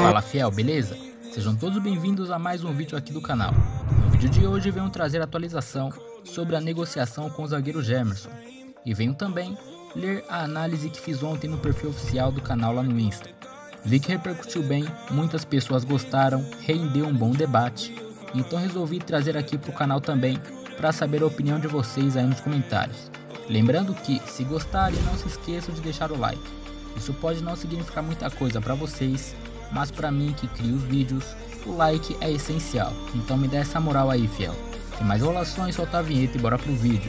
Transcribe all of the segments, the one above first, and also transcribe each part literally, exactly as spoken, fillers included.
Fala fiel, beleza? Sejam todos bem-vindos a mais um vídeo aqui do canal. No vídeo de hoje venho trazer atualização sobre a negociação com o zagueiro Gemerson. E venho também ler a análise que fiz ontem no perfil oficial do canal lá no Insta. Vi que repercutiu bem, muitas pessoas gostaram, rendeu um bom debate. Então resolvi trazer aqui para o canal também para saber a opinião de vocês aí nos comentários. Lembrando que, se gostarem, não se esqueçam de deixar o like. Isso pode não significar muita coisa para vocês, mas para mim que crio os vídeos, o like é essencial. Então me dá essa moral aí, fiel. Sem mais enrolações, solta a vinheta e bora pro vídeo.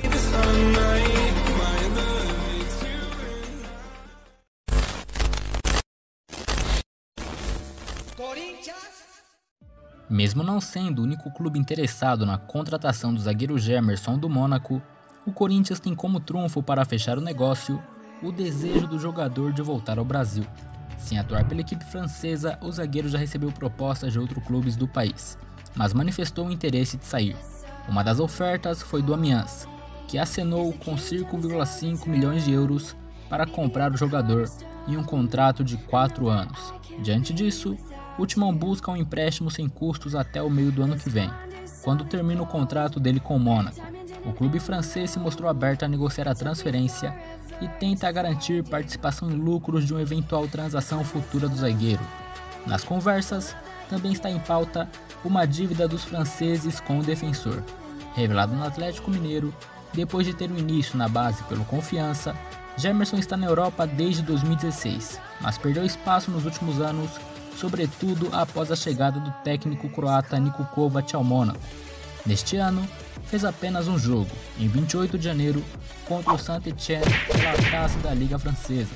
Mesmo não sendo o único clube interessado na contratação do zagueiro Gemerson do Mônaco, o Corinthians tem como trunfo para fechar o negócio o desejo do jogador de voltar ao Brasil. Sem atuar pela equipe francesa, o zagueiro já recebeu propostas de outros clubes do país, mas manifestou o interesse de sair. Uma das ofertas foi do Amiens, que acenou com cinco vírgula cinco milhões de euros para comprar o jogador em um contrato de quatro anos. Diante disso, o Timão busca um empréstimo sem custos até o meio do ano que vem, quando termina o contrato dele com o Mônaco. O clube francês se mostrou aberto a negociar a transferência e tenta garantir participação em lucros de uma eventual transação futura do zagueiro. Nas conversas, também está em pauta uma dívida dos franceses com o defensor. Revelado no Atlético Mineiro, depois de ter um início na base pelo Confiança, Gemerson está na Europa desde dois mil e dezesseis, mas perdeu espaço nos últimos anos, sobretudo após a chegada do técnico croata Niko Kovac ao Mônaco. Neste ano, fez apenas um jogo, em vinte e oito de janeiro, contra o Saint-Étienne pela taça da Liga Francesa.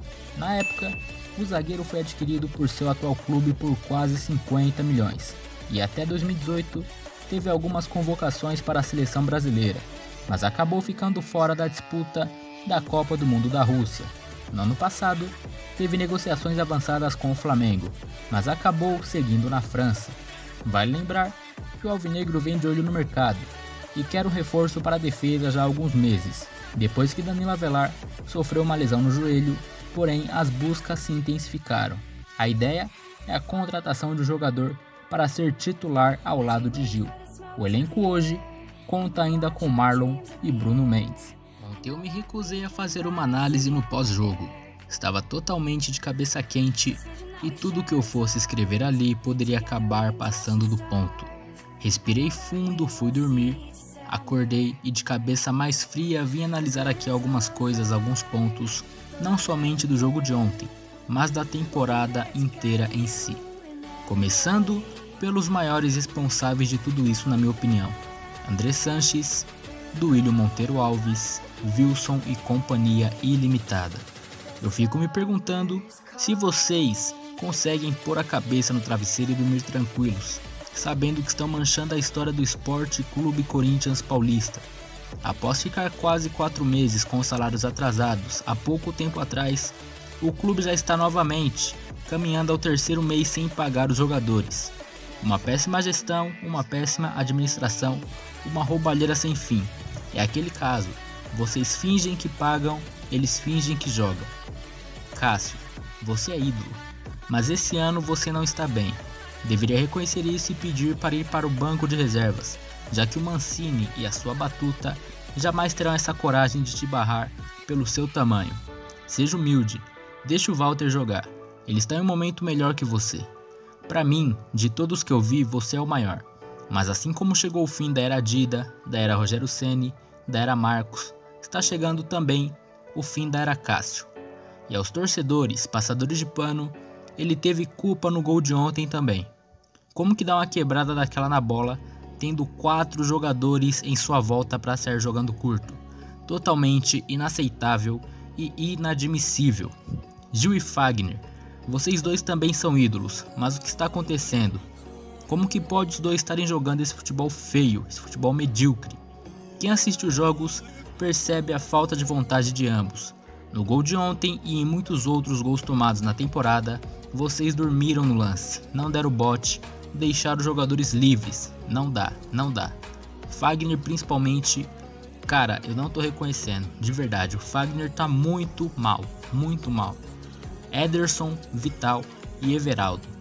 Na época, o zagueiro foi adquirido por seu atual clube por quase cinquenta milhões, e até dois mil e dezoito teve algumas convocações para a seleção brasileira, mas acabou ficando fora da disputa da Copa do Mundo da Rússia. No ano passado, teve negociações avançadas com o Flamengo, mas acabou seguindo na França. Vale lembrar que o alvinegro vem de olho no mercado e quer um reforço para a defesa já há alguns meses, depois que Danilo Avelar sofreu uma lesão no joelho, porém as buscas se intensificaram. A ideia é a contratação de um jogador para ser titular ao lado de Gil. O elenco hoje conta ainda com Marlon e Bruno Mendes. Ontem eu me recusei a fazer uma análise no pós-jogo. Estava totalmente de cabeça quente e tudo que eu fosse escrever ali poderia acabar passando do ponto. Respirei fundo, fui dormir, acordei e de cabeça mais fria vim analisar aqui algumas coisas, alguns pontos, não somente do jogo de ontem, mas da temporada inteira em si. Começando pelos maiores responsáveis de tudo isso na minha opinião: André Sanches, Duílio Monteiro Alves, Wilson e companhia ilimitada. Eu fico me perguntando se vocês conseguem pôr a cabeça no travesseiro e dormir tranquilos, sabendo que estão manchando a história do Esporte Clube Corinthians Paulista. Após ficar quase quatro meses com salários atrasados há pouco tempo atrás, o clube já está novamente caminhando ao terceiro mês sem pagar os jogadores. Uma péssima gestão, uma péssima administração, uma roubalheira sem fim. É aquele caso, vocês fingem que pagam, eles fingem que jogam. Cássio, você é ídolo, mas esse ano você não está bem. Deveria reconhecer isso e pedir para ir para o banco de reservas, já que o Mancini e a sua batuta jamais terão essa coragem de te barrar pelo seu tamanho. Seja humilde, deixe o Walter jogar, ele está em um momento melhor que você. Para mim, de todos que eu vi, você é o maior, mas assim como chegou o fim da era Dida, da era Rogério Ceni, da era Marcos, está chegando também o fim da era Cássio. E aos torcedores, passadores de pano, ele teve culpa no gol de ontem também. Como que dá uma quebrada daquela na bola, tendo quatro jogadores em sua volta para sair jogando curto? Totalmente inaceitável e inadmissível. Gil e Fagner, vocês dois também são ídolos, mas o que está acontecendo? Como que pode os dois estarem jogando esse futebol feio, esse futebol medíocre? Quem assiste os jogos percebe a falta de vontade de ambos. No gol de ontem e em muitos outros gols tomados na temporada, vocês dormiram no lance, não deram bote, deixaram os jogadores livres. Não dá, não dá. Fagner principalmente, cara, eu não tô reconhecendo, de verdade, o Fagner tá muito mal, muito mal. Ederson, Vital e Everaldo.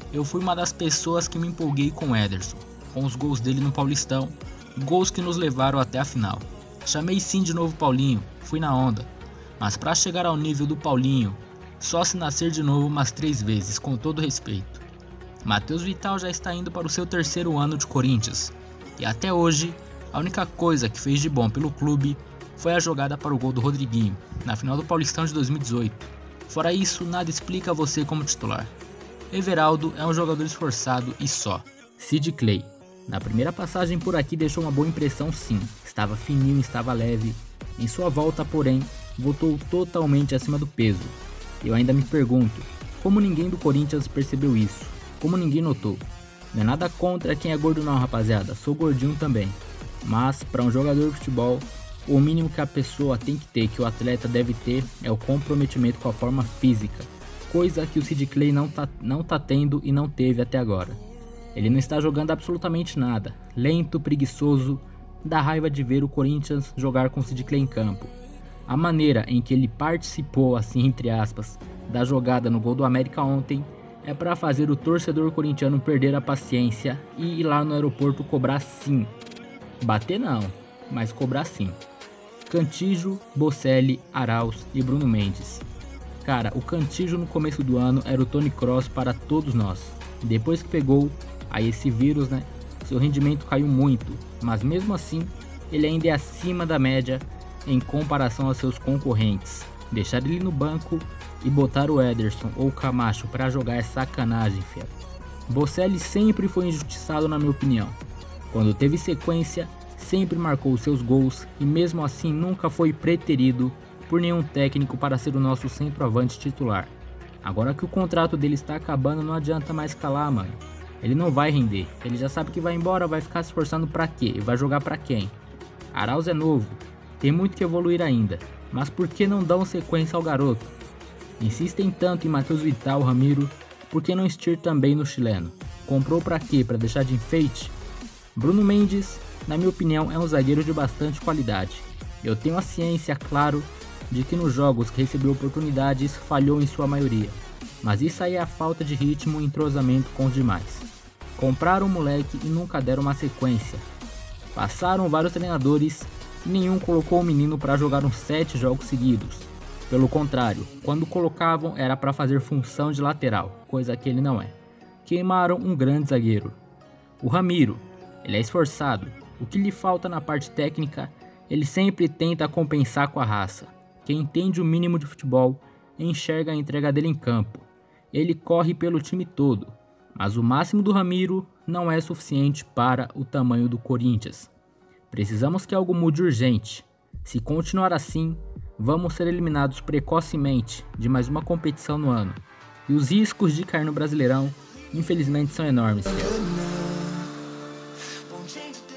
Eu fui uma das pessoas que me empolguei com o Ederson, com os gols dele no Paulistão, gols que nos levaram até a final. Chamei sim de novo Paulinho, fui na onda, mas para chegar ao nível do Paulinho, só se nascer de novo umas três vezes, com todo respeito. Matheus Vital já está indo para o seu terceiro ano de Corinthians, e até hoje, a única coisa que fez de bom pelo clube foi a jogada para o gol do Rodriguinho, na final do Paulistão de dois mil e dezoito. Fora isso, nada explica você como titular. Everaldo é um jogador esforçado e só. Sid Clay. Na primeira passagem por aqui deixou uma boa impressão sim, estava fininho, estava leve. Em sua volta, porém, voltou totalmente acima do peso. Eu ainda me pergunto, como ninguém do Corinthians percebeu isso? Como ninguém notou? Não é nada contra quem é gordo não, rapaziada, sou gordinho também. Mas, para um jogador de futebol, o mínimo que a pessoa tem que ter, que o atleta deve ter, é o comprometimento com a forma física. Coisa que o Sid Clay não tá, não tá tendo e não teve até agora. Ele não está jogando absolutamente nada, lento, preguiçoso, dá raiva de ver o Corinthians jogar com o Sid Clay em campo. A maneira em que ele participou, assim entre aspas, da jogada no gol do América ontem é para fazer o torcedor corintiano perder a paciência e ir lá no aeroporto cobrar sim. Bater não, mas cobrar sim. Cantillo, Bocelli, Arauz e Bruno Mendes. Cara, o Cantillo no começo do ano era o Tony Kroos para todos nós. Depois que pegou aí esse vírus, né, seu rendimento caiu muito, mas mesmo assim ele ainda é acima da média em comparação aos seus concorrentes. Deixar ele no banco e botar o Ederson ou o Camacho para jogar é sacanagem, fera. Bocelli sempre foi injustiçado na minha opinião. Quando teve sequência, sempre marcou seus gols e mesmo assim nunca foi preterido por nenhum técnico para ser o nosso centroavante titular. Agora que o contrato dele está acabando, não adianta mais calar, mano. Ele não vai render, ele já sabe que vai embora, vai ficar se esforçando pra quê? Vai jogar pra quem? Arauz é novo, tem muito que evoluir ainda, mas por que não dão sequência ao garoto? Insistem tanto em Matheus Vital, Ramiro, por que não insistir também no chileno? Comprou pra quê? Pra deixar de enfeite? Bruno Mendes, na minha opinião, é um zagueiro de bastante qualidade. Eu tenho a ciência, claro, de que nos jogos que recebeu oportunidades falhou em sua maioria, mas isso aí é a falta de ritmo e entrosamento com os demais. Compraram o moleque e nunca deram uma sequência. Passaram vários treinadores e nenhum colocou o menino para jogar uns sete jogos seguidos. Pelo contrário, quando colocavam era para fazer função de lateral, coisa que ele não é. Queimaram um grande zagueiro. O Ramiro, ele é esforçado, o que lhe falta na parte técnica, ele sempre tenta compensar com a raça. Quem entende o mínimo de futebol enxerga a entrega dele em campo. Ele corre pelo time todo, mas o máximo do Ramiro não é suficiente para o tamanho do Corinthians. Precisamos que algo mude urgente. Se continuar assim, vamos ser eliminados precocemente de mais uma competição no ano. E os riscos de cair no Brasileirão, infelizmente, são enormes.